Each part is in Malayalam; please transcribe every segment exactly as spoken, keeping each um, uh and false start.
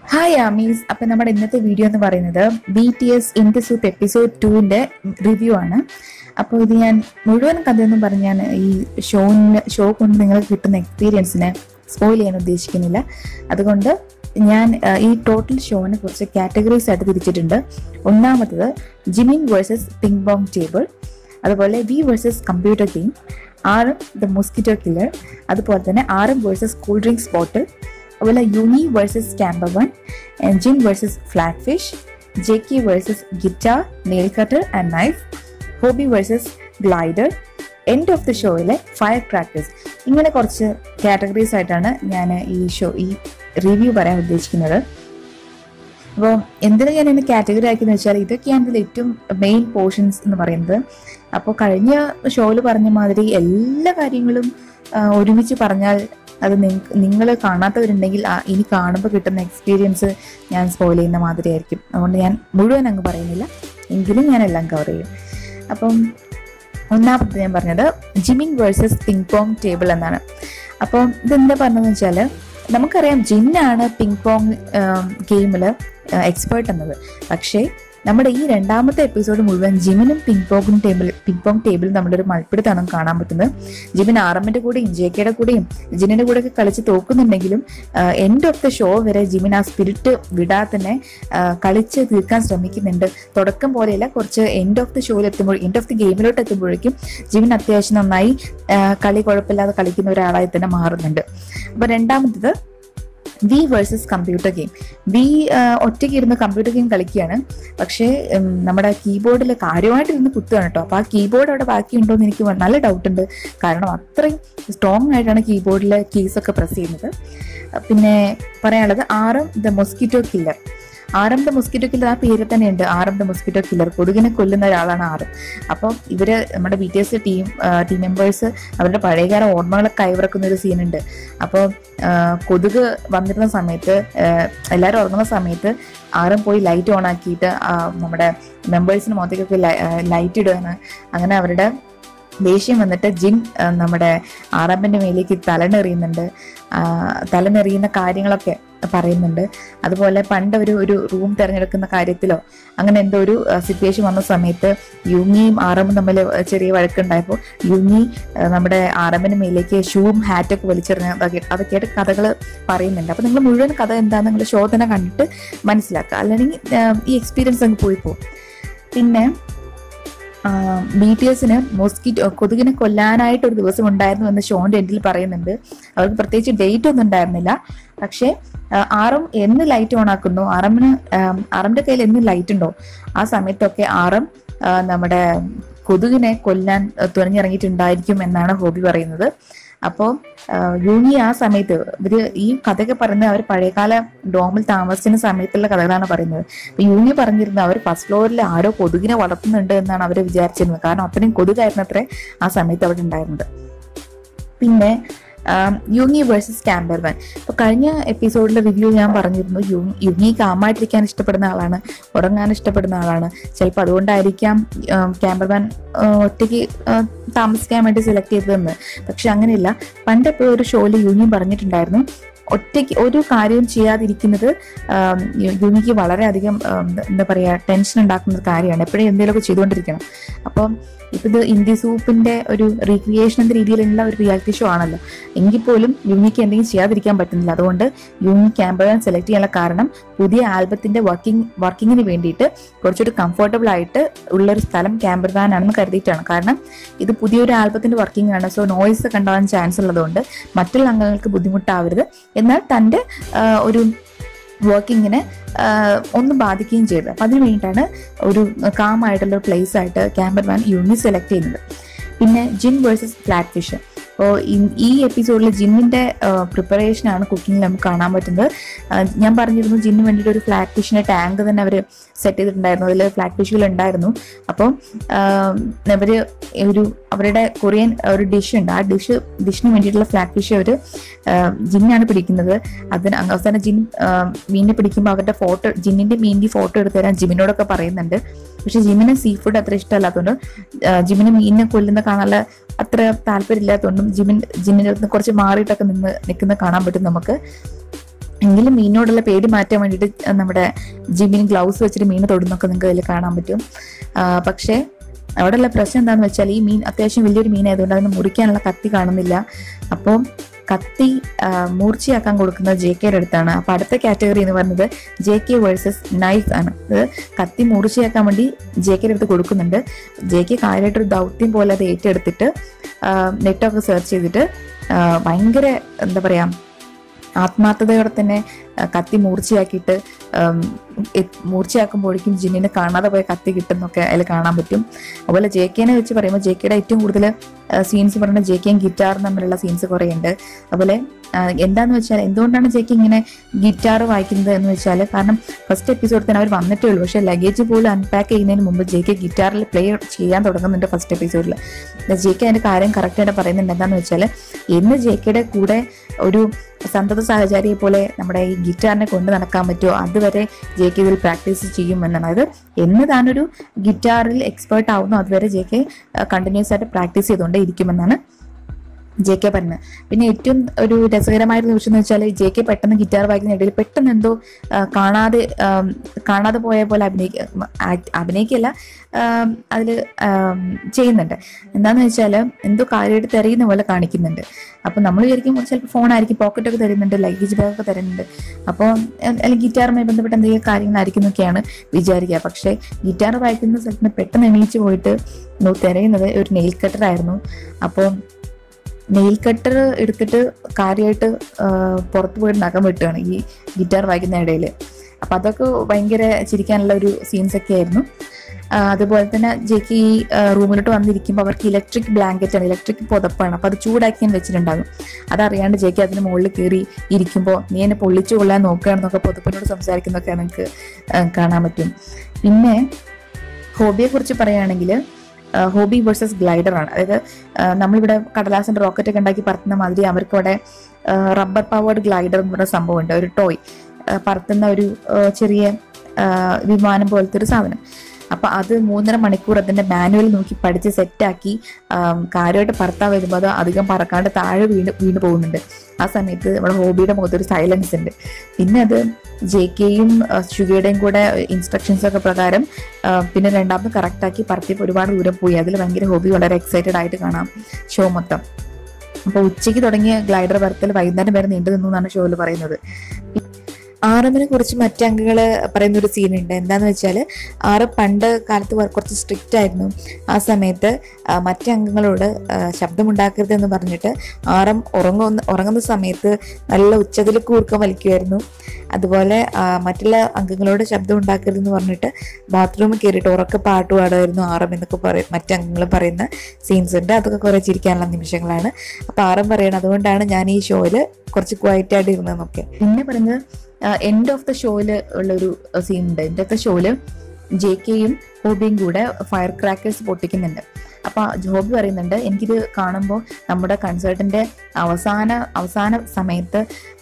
ഹായ് ആമീസ്. അപ്പം നമ്മുടെ ഇന്നത്തെ വീഡിയോ എന്ന് പറയുന്നത് B T S in the soop episode ടുവിൻ്റെ റിവ്യൂ ആണ്. അപ്പോൾ ഇത് ഞാൻ മുഴുവൻ കഥയൊന്നും പറഞ്ഞ് ഞാൻ ഈ ഷോന് ഷോ കൊണ്ട് നിങ്ങൾക്ക് കിട്ടുന്ന എക്സ്പീരിയൻസിനെ സ്പോയിൽ ചെയ്യാൻ ഉദ്ദേശിക്കുന്നില്ല. അതുകൊണ്ട് ഞാൻ ഈ ടോട്ടൽ ഷോനെ കുറച്ച് കാറ്റഗറീസ് ആയിട്ട് തിരിച്ചിട്ടുണ്ട്. ഒന്നാമത്തത് Jimin versus ping pong table, അതുപോലെ V versus computer game, RM the mosquito killer, അതുപോലെ തന്നെ RM versus cool drinks bottle, അതുപോലെ Yoongi versus camper one, Jin versus flat fish, J K versus guitar, nail cutter and knife, Hobi versus glider, end of the ഷോയിലെ ഫയർ ക്രാക്കേഴ്സ്. ഇങ്ങനെ കുറച്ച് കാറ്റഗറീസ് ആയിട്ടാണ് ഞാൻ ഈ ഷോ ഈ റിവ്യൂ പറയാൻ ഉദ്ദേശിക്കുന്നത്. അപ്പോൾ എന്തിനാ ഞാൻ എന്നെ കാറ്റഗറി ആക്കിയെന്ന് വെച്ചാൽ ഇതൊക്കെയാണ് ഇതിൽ ഏറ്റവും മെയിൻ പോർഷൻസ് എന്ന് പറയുന്നത്. അപ്പോൾ കഴിഞ്ഞ ഷോയിൽ പറഞ്ഞ മാതിരി എല്ലാ കാര്യങ്ങളും ഒരുമിച്ച് പറഞ്ഞാൽ അത് നിങ്ങൾ കാണാത്തവരുണ്ടെങ്കിൽ ഇനി കാണുമ്പോൾ കിട്ടുന്ന എക്സ്പീരിയൻസ് ഞാൻ സ്പോയിൽ ചെയ്യുന്ന മാതിരി ആയിരിക്കും. അതുകൊണ്ട് ഞാൻ മുഴുവൻ അങ്ങ് പറയുന്നില്ല, എങ്കിലും ഞാൻ എല്ലാം കവർ ചെയ്യും. അപ്പം ഒന്നാമത്തെ ഞാൻ പറഞ്ഞത് Jimin versus ping pong table എന്നാണ്. അപ്പം ഇതെന്താ പറഞ്ഞതെന്ന് വെച്ചാൽ നമുക്കറിയാം ജിന്നാണ് പിങ് പോങ് ഗെയിമിൽ എക്സ്പേർട്ട് എന്നത്. പക്ഷേ നമ്മുടെ ഈ രണ്ടാമത്തെ എപ്പിസോഡ് മുഴുവൻ ജിമിനും ping pong table ping pong table നമ്മുടെ ഒരു മൽപ്പിടുത്താണ് കാണാൻ പറ്റുന്നത്. ജിമിൻ ആറമ്മിന്റെ കൂടെയും ജെ കെയുടെ കൂടെയും ജിന്നിന്റെ കൂടെ ഒക്കെ കളിച്ച് തോക്കുന്നുണ്ടെങ്കിലും എൻഡ് ഓഫ് ദ ഷോ വരെ ജിമിൻ ആ സ്പിരിറ്റ് വിടാതെ തന്നെ കളിച്ച് തീർക്കാൻ ശ്രമിക്കുന്നുണ്ട്. തുടക്കം പോലെയല്ല, കുറച്ച് എൻഡ് ഓഫ് ദ ഷോയിൽ എത്തുമ്പോൾ എൻഡ് ഓഫ് ദി ഗെയിമിലോട്ട് എത്തുമ്പോഴേക്കും ജിമിൻ അത്യാവശ്യം നന്നായി കളി കുഴപ്പമില്ലാതെ കളിക്കുന്ന ഒരാളായി തന്നെ മാറുന്നുണ്ട്. അപ്പൊ രണ്ടാമത്തത് V versus computer game. V ഒറ്റയ്ക്ക് ഇരുന്ന് കമ്പ്യൂട്ടർ ഗെയിം കളിക്കുകയാണ്, പക്ഷേ നമ്മുടെ കീബോർഡിൽ കാര്യമായിട്ട് ഇരുന്ന് കുത്തുകയാണ് കേട്ടോ. അപ്പോൾ ആ കീബോർഡ് അവിടെ ബാക്കിയുണ്ടോ എന്ന് എനിക്ക് നല്ല ഡൗട്ട് ഉണ്ട്. കാരണം അത്രയും സ്ട്രോങ് ആയിട്ടാണ് കീബോർഡിലെ കീസൊക്കെ പ്രസ് ചെയ്യുന്നത്. പിന്നെ പറയാനുള്ളത് RM the mosquito killer. RM the mosquito killer ആ പേര് തന്നെ ഉണ്ട്, ആറും ദ മോസ്കിറ്റോ കില്ലർ. കൊതുകിനെ കൊല്ലുന്ന ഒരാളാണ് ആറും. അപ്പം ഇവര് നമ്മുടെ B T S team team members അവരുടെ പഴയകാല ഓർമ്മകളൊക്കെ കൈവിറക്കുന്ന ഒരു സീനുണ്ട്. അപ്പോൾ കൊതുക് വന്നിരുന്ന സമയത്ത് എല്ലാവരും ഉറങ്ങുന്ന സമയത്ത് ആറും പോയി ലൈറ്റ് ഓൺ ആക്കിയിട്ട് നമ്മുടെ മെമ്പേഴ്സിന് മുഖത്തേക്കൊക്കെ ലൈറ്റ് ഇടുകയാണ്. അങ്ങനെ അവരുടെ ദേഷ്യം വന്നിട്ട് ജിൻ നമ്മുടെ ആറാമ്പിന്റെ മേലേക്ക് തലനെറിയുന്നുണ്ട്. തലനെറിയുന്ന കാര്യങ്ങളൊക്കെ പറയുന്നുണ്ട്. അതുപോലെ പണ്ട് ഒരു ഒരു റൂം തിരഞ്ഞെടുക്കുന്ന കാര്യത്തിലോ അങ്ങനെ എന്തോ ഒരു സിറ്റുവേഷൻ വന്ന സമയത്ത് യുങ്ങിയും ആറമ്മും തമ്മിൽ ചെറിയ വഴക്കുണ്ടായപ്പോൾ യുങ്ങി നമ്മുടെ ആറമ്മിന്റെ മേലേക്ക് ഷൂവും ഹാറ്റൊക്കെ വലിച്ചെറിഞ്ഞ അതൊക്കെയായിട്ട് കഥകൾ പറയുന്നുണ്ട്. അപ്പൊ നിങ്ങൾ മുഴുവൻ കഥ എന്താണെന്ന് നിങ്ങൾ ഷോ തന്നെ കണ്ടിട്ട് മനസ്സിലാക്കുക, അല്ലെങ്കിൽ ഈ എക്സ്പീരിയൻസ് അങ്ങ് പോയി പോകും. പിന്നെ ബി ടി എസിന് മോസ്കിറ്റോ കൊതുകിനെ കൊല്ലാനായിട്ട് ഒരു ദിവസം ഉണ്ടായിരുന്നു എന്ന് ഷോന്റെ എൻഡിൽ പറയുന്നുണ്ട്. അവർക്ക് പ്രത്യേകിച്ച് ഡേറ്റ് ഒന്നും ഉണ്ടായിരുന്നില്ല. പക്ഷേ ആറും എന്ന് ലൈറ്റ് ഓൺ ആക്കുന്നു, ആറമ്മിന് ആറമ്മിന്റെ കയ്യിൽ എന്ന് ലൈറ്റ് ഉണ്ടോ ആ സമയത്തൊക്കെ ആറും നമ്മുടെ കൊതുകിനെ കൊല്ലാൻ തുനിഞ്ഞിറങ്ങിയിട്ടുണ്ടായിരിക്കും എന്നാണ് ഹോബി പറയുന്നത്. അപ്പോൾ യൂണി ആ സമയത്ത് ഇവര് ഈ കഥയൊക്കെ പറയുന്നത് അവർ പഴയകാല ഡോമിൽ താമസിക്കുന്ന സമയത്തുള്ള കഥകളാണ് പറയുന്നത്. അപ്പൊ യൂണി പറഞ്ഞിരുന്നത് അവർ ഫസ്റ്റ് ഫ്ലോറിൽ ആരോ കൊതുകിനെ വളർത്തുന്നുണ്ട് എന്നാണ് അവർ വിചാരിച്ചിരുന്നത്. കാരണം അത്രയും കൊതുകായിരുന്നു അത്രേ ആ സമയത്ത് അവിടെ ഉണ്ടായിരുന്നത്. പിന്നെ യുങ്ങി വേഴ്സസ് ക്യാമ്പർ വൺ. അപ്പൊ കഴിഞ്ഞ എപ്പിസോഡിലെ റിവ്യൂ ഞാൻ പറഞ്ഞിരുന്നു യുങ്ങി കാമായിട്ടിരിക്കാൻ ഇഷ്ടപ്പെടുന്ന ആളാണ്, ഉറങ്ങാൻ ഇഷ്ടപ്പെടുന്ന ആളാണ്. ചിലപ്പോൾ അതുകൊണ്ടായിരിക്കാം ക്യാമ്പർ വൺ ഒറ്റയ്ക്ക് താമസിക്കാൻ വേണ്ടി സെലക്ട് ചെയ്തതെന്ന്. പക്ഷെ അങ്ങനെയില്ല. പണ്ടെപ്പോഴും ഒരു ഷോയിൽ യുങ്ങി പറഞ്ഞിട്ടുണ്ടായിരുന്നു ഒറ്റയ്ക്ക് ഒരു കാര്യവും ചെയ്യാതിരിക്കുന്നത് യുങ്ങിക്ക് വളരെയധികം എന്താ പറയുക ടെൻഷൻ ഉണ്ടാക്കുന്ന ഒരു കാര്യമാണ്. എപ്പോഴും എന്തെങ്കിലുമൊക്കെ ചെയ്തുകൊണ്ടിരിക്കണം. അപ്പം ഇപ്പം ഇത് ഇന്ത്യ സൂപ്പിന്റെ ഒരു റീക്രിയേഷൻ എന്ന രീതിയിലുള്ള ഒരു റിയാലിറ്റി ഷോ ആണല്ലോ, എങ്കിൽ പോലും യുങ്ങിക്ക് എന്തെങ്കിലും ചെയ്യാതിരിക്കാൻ പറ്റുന്നില്ല. അതുകൊണ്ട് യുങ്ങി ക്യാമ്പർ വൺ സെലക്ട് ചെയ്യാനുള്ള കാരണം പുതിയ ആൽബത്തിന്റെ വർക്കിംഗ് വർക്കിങ്ങിന് വേണ്ടിയിട്ട് കുറച്ചൊരു കംഫർട്ടബിൾ ആയിട്ട് ഉള്ളൊരു സ്ഥലം ക്യാമ്പർ വൺ ആണെന്ന് കരുതിയിട്ടാണ്. കാരണം ഇത് പുതിയൊരു ആൽബത്തിന്റെ വർക്കിംഗ് ആണ്, സോ നോയ്സ് ഒക്കെ ഉണ്ടാവാൻ ചാൻസ് ഉള്ളതുകൊണ്ട് മറ്റുള്ള അംഗങ്ങൾക്ക് ബുദ്ധിമുട്ടാവരുത്, എന്നാൽ തൻ്റെ ഒരു വർക്കിങ്ങിനെ ഒന്നും ബാധിക്കുകയും ചെയ്തത്. അപ്പം അതിന് വേണ്ടിയിട്ടാണ് ഒരു കാമായിട്ടുള്ള പ്ലേസ് ആയിട്ട് ക്യാമ്പർ വൺ യൂണി സെലക്ട് ചെയ്യുന്നത്. പിന്നെ ജിൻ വേഴ്സസ് ഫ്ലാറ്റ് ഫിഷ്. അപ്പോൾ ഈ എപ്പിസോഡിൽ ജിന്നിന്റെ പ്രിപ്പറേഷൻ ആണ് കുക്കിങ്ങിൽ നമുക്ക് കാണാൻ പറ്റുന്നത്. ഞാൻ പറഞ്ഞിരുന്നു ജിന്നിന് വേണ്ടിയിട്ട് ഒരു ഫ്ലാറ്റ് ഫിഷിന്റെ ടാങ്ക് തന്നെ അവർ സെറ്റ് ചെയ്തിട്ടുണ്ടായിരുന്നു, അതിൽ ഫ്ലാറ്റ് ഫിഷുകൾ ഉണ്ടായിരുന്നു. അപ്പോൾ അവര് ഒരു അവരുടെ കൊറിയൻ ഒരു ഡിഷ് ഉണ്ട്, ആ ഡിഷ് ഡിഷിന് വേണ്ടിയിട്ടുള്ള ഫ്ലാറ്റ് ഫിഷ് അവർ ജിന്നാണ് പിടിക്കുന്നത്. അതിന് അവസാനം ജിൻ മീനിനെ പിടിക്കുമ്പോൾ അവരുടെ ഫോട്ടോ ജിന്നിന്റെ മീനിന്റെ ഫോട്ടോ എടുത്ത് തരാൻ ജിമിനോടൊക്കെ പറയുന്നുണ്ട്. പക്ഷെ ജിമിന് സീ ഫുഡ് അത്ര ഇഷ്ടമല്ലാത്തതുകൊണ്ട് ജിമിന് മീനിനെ കൊല്ലുന്ന കാണാനുള്ള അത്ര താല്പര്യം ഇല്ലാത്തതുകൊണ്ടും ജിമിൻ ജിന്നിന്റെ അടുത്ത് കുറച്ച് മാറിയിട്ടൊക്കെ നിന്ന് നിൽക്കുന്ന കാണാൻ പറ്റും നമുക്ക്. എങ്കിലും മീനിനോടുള്ള പേടി മാറ്റാൻ വേണ്ടിയിട്ട് നമ്മുടെ ജിമ്മിന് ഗ്ലൗസ് വെച്ചിട്ട് മീൻ തൊടുന്നൊക്കെ നിങ്ങൾക്ക് അതിൽ കാണാൻ പറ്റും. പക്ഷേ അവിടെയുള്ള പ്രശ്നം എന്താണെന്ന് വെച്ചാൽ ഈ മീൻ അത്യാവശ്യം വലിയൊരു മീനായതുകൊണ്ട് അതിന് മുറിക്കാനുള്ള കത്തി കാണുന്നില്ല. അപ്പോൾ കത്തി മൂർച്ചയാക്കാൻ കൊടുക്കുന്നത് ജെ കെയുടെ അടുത്താണ്. അപ്പോൾ അടുത്ത കാറ്റഗറി എന്ന് പറയുന്നത് ജെ കെ വേഴ്സസ് നൈഫ് ആണ്. അത് കത്തി മൂർച്ചയാക്കാൻ വേണ്ടി ജെ കെയുടെ അടുത്ത് കൊടുക്കുന്നുണ്ട്. ജെ കെ കാര്യമായിട്ടൊരു ദൗത്യം പോലെ അത് ഏറ്റെടുത്തിട്ട് നെറ്റൊക്കെ സെർച്ച് ചെയ്തിട്ട് ഭയങ്കര എന്താ പറയുക ആത്മാർത്ഥതയോടെ തന്നെ കത്തി മൂർച്ചയാക്കിയിട്ട് മൂർച്ചയാക്കുമ്പോഴേക്കും ജിന്നിനെ കാണാതെ പോയ കത്തി കിട്ടുന്നൊക്കെ അതിൽ കാണാൻ പറ്റും. അതുപോലെ ജെ കെനെ വെച്ച് പറയുമ്പോൾ ജെ കെയുടെ ഏറ്റവും കൂടുതൽ സീൻസ് പറയുന്നത് ജെ കെയും ഗിറ്റാറും തമ്മിലുള്ള സീൻസ് കുറേ ഉണ്ട്. അതുപോലെ എന്താന്ന് വെച്ചാൽ എന്തുകൊണ്ടാണ് ജെ കെ ഇങ്ങനെ ഗിറ്റാർ വായിക്കുന്നത് എന്ന് വെച്ചാൽ കാരണം ഫസ്റ്റ് എപ്പിസോഡിൽ തന്നെ അവർ വന്നിട്ടേ ഉള്ളൂ. പക്ഷേ ലഗേജ് പോലും അൺപാക്ക് ചെയ്യുന്നതിന് മുമ്പ് ജെ കെ ഗിറ്റാറിൽ പ്ലേ ചെയ്യാൻ തുടങ്ങുന്നുണ്ട് ഫസ്റ്റ് എപ്പിസോഡിൽ. ജെ കെ അതിന്റെ കാര്യം കറക്റ്റായിട്ട് പറയുന്നുണ്ട്. എന്താണെന്ന് വെച്ചാൽ എന്ന് ജെ കെയുടെ കൂടെ ഒരു സന്തത സാഹചര്യെ പോലെ നമ്മുടെ ഈ ഗിറ്റാറിനെ കൊണ്ട് നടക്കാൻ പറ്റുമോ അതുവരെ ജെ കെ ഇതിൽ പ്രാക്ടീസ് ചെയ്യുമെന്നാണ്. അതായത് എന്ന് താനൊരു ഗിറ്റാറിൽ എക്സ്പേർട്ട് ആവുന്നു അതുവരെ ജെ കെ കണ്ടിന്യൂസ് ആയിട്ട് പ്രാക്ടീസ് ചെയ്തുകൊണ്ടേ ഇരിക്കുമെന്നാണ് ജെ കെ പറഞ്ഞത്. പിന്നെ ഏറ്റവും ഒരു രസകരമായ നിമിഷം എന്ന് വെച്ചാൽ ജെ കെ പെട്ടെന്ന് ഗിറ്റാർ വായിക്കുന്ന ഇടയിൽ പെട്ടെന്ന് എന്തോ കാണാതെ കാണാതെ പോയ പോലെ അഭിനയിക്ക അഭിനയിക്കല്ല അതിൽ ചെയ്യുന്നുണ്ട്. എന്താന്ന് വെച്ചാൽ എന്തോ കാര്യമായിട്ട് തെരയുന്ന പോലെ കാണിക്കുന്നുണ്ട്. അപ്പം നമ്മൾ വിചാരിക്കും ചിലപ്പോൾ ഫോണായിരിക്കും, പോക്കറ്റൊക്കെ തരുന്നുണ്ട്, ലഗേജ് ബാഗൊക്കെ തരുന്നുണ്ട്, അപ്പോൾ അല്ലെങ്കിൽ ഗിറ്റാറുമായി ബന്ധപ്പെട്ട എന്തെങ്കിലും കാര്യങ്ങളായിരിക്കും എന്നൊക്കെയാണ് വിചാരിക്കുക. പക്ഷേ ഗിറ്റാർ വായിക്കുന്ന സ്ഥലത്ത് നിന്ന് പെട്ടെന്ന് എണീച്ച് പോയിട്ട് തിരയുന്നത് ഒരു നെയിൽ കട്ടറായിരുന്നു. അപ്പോൾ നെയിൽ കട്ടർ എടുത്തിട്ട് കാര്യമായിട്ട് പുറത്ത് പോയിട്ട് നഖം വെട്ടുകയാണ് ഈ ഗിറ്റാർ വായിക്കുന്ന ഇടയിൽ. അപ്പം അതൊക്കെ ഭയങ്കര ചിരിക്കാനുള്ള ഒരു സീൻസൊക്കെ ആയിരുന്നു. അതുപോലെ തന്നെ ജെക്ക് ഈ റൂമിലോട്ട് വന്നിരിക്കുമ്പോൾ അവർക്ക് ഇലക്ട്രിക് ബ്ലാങ്കറ്റ് ആണ്, ഇലക്ട്രിക് പുതപ്പാണ്. അപ്പോൾ അത് ചൂടാക്കിയാൻ വെച്ചിട്ടുണ്ടാകും. അതറിയാണ്ട് ജെക്ക് അതിന് മുകളിൽ കയറി ഇരിക്കുമ്പോൾ നീ എന്നെ പൊള്ളിച്ചു കൊള്ളാൻ നോക്കുകയാണെന്നൊക്കെ പുതപ്പിനോട് സംസാരിക്കുന്നതൊക്കെ നമുക്ക് കാണാൻ പറ്റും. പിന്നെ ഹോബിയെ കുറിച്ച് പറയുകയാണെങ്കിൽ ഹോബി വേഴ്സസ് ഗ്ലൈഡർ ആണ്. അതായത് നമ്മളിവിടെ കടലാസിന്റെ റോക്കറ്റ് ഒക്കെ ഉണ്ടാക്കി പറത്തുന്ന മാതിരി അവർക്കവിടെ റബ്ബർ പവേർഡ് ഗ്ലൈഡർ എന്ന് പറയുന്ന സംഭവമുണ്ട്. ഒരു ടോയ് പറത്തുന്ന ഒരു ചെറിയ വിമാനം പോലത്തെ ഒരു സാധനം. അപ്പൊ അത് മൂന്നര മണിക്കൂർ അതിന്റെ മാനുവൽ നോക്കി പഠിച്ച് സെറ്റാക്കി കാര്യമായിട്ട് പറത്താൻ വരുമ്പോൾ അത് അധികം പറക്കാണ്ട് താഴെ വീണ് വീണ് പോകുന്നുണ്ട്. ആ സമയത്ത് നമ്മുടെ ഹോബിയുടെ മുഖത്തൊരു സൈലൻസ് ഉണ്ട്. പിന്നെ അത് ജെ കെയും ഷുഗയുടെയും കൂടെ ഇൻസ്ട്രക്ഷൻസ് ഒക്കെ പ്രകാരം പിന്നെ രണ്ടാമത് കറക്റ്റാക്കി പറത്തിയപ്പോൾ ഒരുപാട് ദൂരം പോയി. അതിൽ ഭയങ്കര ഹോബി വളരെ എക്സൈറ്റഡ് ആയിട്ട് കാണാം ഷോ മൊത്തം. അപ്പോൾ ഉച്ചയ്ക്ക് തുടങ്ങിയ ഗ്ലൈഡർ പറത്തൽ വൈകുന്നേരം വരെ നീണ്ടു നിന്നു എന്നാണ് ഷോയിൽ പറയുന്നത്. ആറമ്മിനെ കുറിച്ച് മറ്റംഗങ്ങൾ പറയുന്ന ഒരു സീനുണ്ട്. എന്താന്ന് വെച്ചാൽ ആറ് പണ്ട് കാലത്ത് കുറച്ച് സ്ട്രിക്റ്റ് ആയിരുന്നു. ആ സമയത്ത് മറ്റംഗങ്ങളോട് ശബ്ദമുണ്ടാക്കരുത് എന്ന് പറഞ്ഞിട്ട് ആറം ഉറങ്ങുന്ന ഉറങ്ങുന്ന സമയത്ത് നല്ല ഉച്ചത്തിൽ കൂർക്കം വലിക്കുമായിരുന്നു. അതുപോലെ മറ്റുള്ള അംഗങ്ങളോട് ശബ്ദം ഉണ്ടാക്കരുതെന്ന് പറഞ്ഞിട്ട് ബാത്റൂമിൽ കയറിയിട്ട് ഉറക്കെ പാട്ട് പാടുമായിരുന്നു ആറം എന്നൊക്കെ പറയും മറ്റംഗങ്ങൾ പറയുന്ന സീൻസ് ഉണ്ട്. അതൊക്കെ കുറേ ചിരിക്കാനുള്ള നിമിഷങ്ങളാണ്. അപ്പോൾ ആറം പറയണം അതുകൊണ്ടാണ് ഞാൻ ഈ ഷോയിൽ കുറച്ച് ക്വയറ്റായിട്ട് ഇരുന്നതെന്നൊക്കെ. പിന്നെ പറയുന്നത് എൻഡ് ഓഫ് ദ ഷോയിൽ ഉള്ളൊരു സീൻ ഉണ്ട്. എൻഡ് ഓഫ് ദ ഷോയില് ജെ കെയും ഹോബിയും കൂടെ ഫയർ ക്രാക്കേഴ്സ് പൊട്ടിക്കുന്നുണ്ട്. അപ്പൊ ഹോബി പറയുന്നുണ്ട് എനിക്കിത് കാണുമ്പോൾ നമ്മുടെ കൺസേർട്ടിന്റെ അവസാന അവസാന സമയത്ത്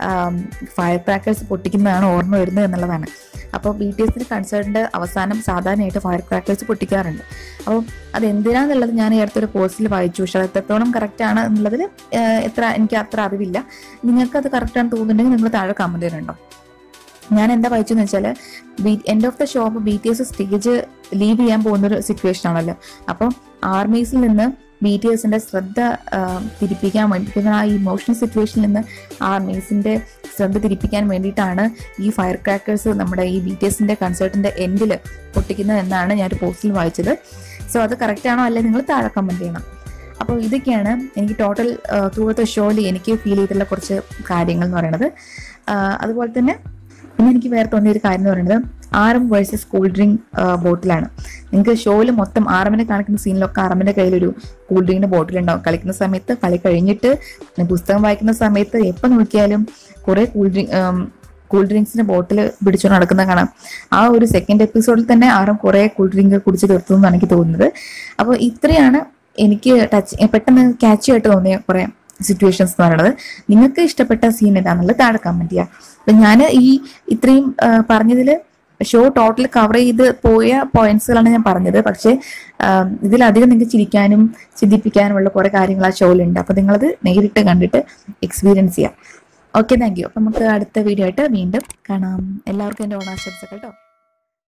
ഫയർ ക്രാക്കേഴ്സ് പൊട്ടിക്കുന്നതാണ് ഓർമ്മ വരുന്നത് എന്നുള്ളതാണ്. അപ്പോൾ ബി ടി എസിന്റെ കൺസേർട്ടിന്റെ അവസാനം സാധാരണയായിട്ട് ഫയർ ക്രാക്കേഴ്സ് പൊട്ടിക്കാറുണ്ട്. അപ്പോൾ അത് എന്തിനാന്നുള്ളത് ഞാൻ ഈ അടുത്തൊരു പോസ്റ്റിൽ വായിച്ചു. പക്ഷെ അത് എത്രത്തോളം കറക്റ്റ് ആണ് എന്നുള്ളതിൽ എത്ര എനിക്ക് അത്ര അറിവില്ല. നിങ്ങൾക്ക് അത് കറക്റ്റ് ആണെന്ന് തോന്നുന്നുണ്ടെങ്കിൽ നിങ്ങൾ താഴെ കമന്റ് ചെയ്യുന്നുണ്ടോ. ഞാൻ എന്താ വായിച്ചെന്ന് വെച്ചാൽ B end of the show B T S stage leave ചെയ്യാൻ പോകുന്ന ഒരു സിറ്റുവേഷൻ ആണല്ലോ. അപ്പം ആർമീസിൽ നിന്ന് ബി ടി എസിന്റെ ശ്രദ്ധ തിരിപ്പിക്കാൻ വേണ്ടി ആ ഇമോഷണൽ സിറ്റുവേഷനിൽ നിന്ന് ആർമീസിന്റെ ശ്രദ്ധ തിരിപ്പിക്കാൻ വേണ്ടിയിട്ടാണ് ഈ ഫയർ ക്രാക്കേഴ്സ് നമ്മുടെ ഈ ബി ടി എസിന്റെ കൺസേർട്ടിന്റെ എൻഡിൽ പൊട്ടിക്കുന്നത് എന്നാണ് ഞാനൊരു പോസ്റ്റിൽ വായിച്ചത്. സോ അത് കറക്റ്റ് ആണോ അല്ലെ നിങ്ങൾ താഴെ കമന്റ് ചെയ്യണം. അപ്പോൾ ഇതൊക്കെയാണ് എനിക്ക് ടോട്ടൽ ത്രൂ ഔട്ട് ദ ഷോയിൽ എനിക്ക് ഫീൽ ചെയ്തിട്ടുള്ള കുറച്ച് കാര്യങ്ങൾ എന്ന് പറയുന്നത്. അതുപോലെ തന്നെ പിന്നെ എനിക്ക് വേറെ തോന്നിയൊരു കാര്യം എന്ന് പറയുന്നത് ആറം വേഴ്സസ് കൂൾ ഡ്രിങ്ക് ബോട്ടിലാണ്. നിങ്ങൾക്ക് ഷോയിൽ മൊത്തം ആറമ്മിനെ കാണിക്കുന്ന സീനിലൊക്കെ ആറമ്മിന്റെ കയ്യിലൊരു കൂൾ ഡ്രിങ്കിന്റെ ബോട്ടിലുണ്ടാവും. കളിക്കുന്ന സമയത്ത് കളി കഴിഞ്ഞിട്ട് പുസ്തകം വായിക്കുന്ന സമയത്ത് എപ്പോൾ നോക്കിയാലും കുറെ കൂൾ ഡ്രിങ്ക് കൂൾ ഡ്രിങ്ക്സിന്റെ ബോട്ടിൽ പിടിച്ചുകൊണ്ട് നടക്കുന്ന കാണാം. ആ ഒരു സെക്കൻഡ് എപ്പിസോഡിൽ തന്നെ ആറും കുറെ കൂൾ ഡ്രിങ്ക് കുടിച്ച് തീർത്തു എന്നാണ് എനിക്ക് തോന്നുന്നത്. അപ്പോൾ ഇത്രയാണ് എനിക്ക് ടച്ച് പെട്ടെന്ന് ക്യാച്ച് ആയിട്ട് തോന്നിയ കുറെ സിറ്റുവേഷൻസ് എന്ന് പറയുന്നത്. നിങ്ങൾക്ക് ഇഷ്ടപ്പെട്ട സീൻ ഏതാണെന്നുള്ളത് താഴെ കമന്റ് ചെയ്യാം. അപ്പൊ ഞാൻ ഈ ഇത്രയും പറഞ്ഞതിൽ ഷോ ടോട്ടൽ കവർ ചെയ്ത് പോയ പോയിന്റ്സുകളാണ് ഞാൻ പറഞ്ഞത്. പക്ഷെ ഇതിലധികം നിങ്ങൾക്ക് ചിരിക്കാനും ചിന്തിപ്പിക്കാനുമുള്ള കുറെ കാര്യങ്ങൾ ആ ഷോയിലുണ്ട്. അപ്പൊ നിങ്ങളത് നേരിട്ട് കണ്ടിട്ട് എക്സ്പീരിയൻസ് ചെയ്യാം. Okay, thank you. അപ്പം നമുക്ക് അടുത്ത വീഡിയോ ആയിട്ട് വീണ്ടും കാണാം. എല്ലാവർക്കും എൻ്റെ ഓണാശംസകൾ കേട്ടോ.